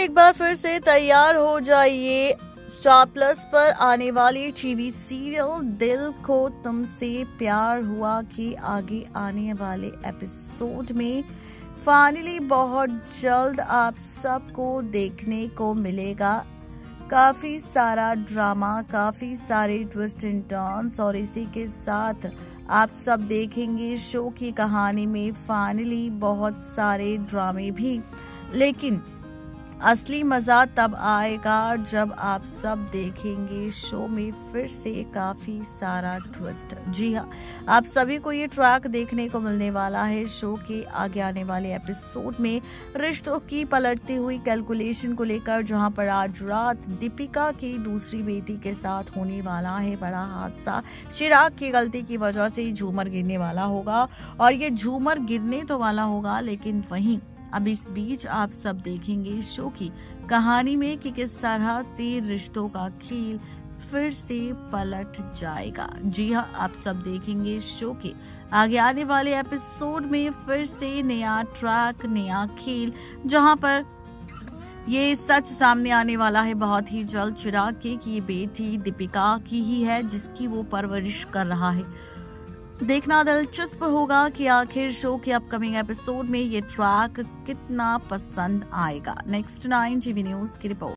एक बार फिर से तैयार हो जाइए स्टार प्लस पर आने वाली टीवी सीरियल दिल को तुमसे प्यार हुआ कि आगे आने वाले एपिसोड में फाइनली बहुत जल्द आप सबको देखने को मिलेगा काफी सारा ड्रामा, काफी सारे ट्विस्ट एंड टर्न्स और इसी के साथ आप सब देखेंगे शो की कहानी में फाइनली बहुत सारे ड्रामे भी। लेकिन असली मजा तब आएगा जब आप सब देखेंगे शो में फिर से काफी सारा ट्विस्ट। जी हाँ, आप सभी को ये ट्रैक देखने को मिलने वाला है शो के आगे आने वाले एपिसोड में रिश्तों की पलटती हुई कैलकुलेशन को लेकर, जहां पर आज रात दीपिका की दूसरी बेटी के साथ होने वाला है बड़ा हादसा। चिराग की गलती की वजह से झूमर गिरने वाला होगा और ये झूमर गिरने तो वाला होगा, लेकिन वहीं अब इस बीच आप सब देखेंगे शो की कहानी में कि किस तरह से रिश्तों का खेल फिर से पलट जाएगा। जी हाँ, आप सब देखेंगे शो के आगे आने वाले एपिसोड में फिर से नया ट्रैक, नया खेल, जहां पर ये सच सामने आने वाला है बहुत ही जल्द चिराग के कि ये बेटी दीपिका की ही है जिसकी वो परवरिश कर रहा है। देखना दिलचस्प होगा कि आखिर शो के अपकमिंग एपिसोड में ये ट्रैक कितना पसंद आएगा। नेक्स्ट 9 टीवी न्यूज की रिपोर्ट।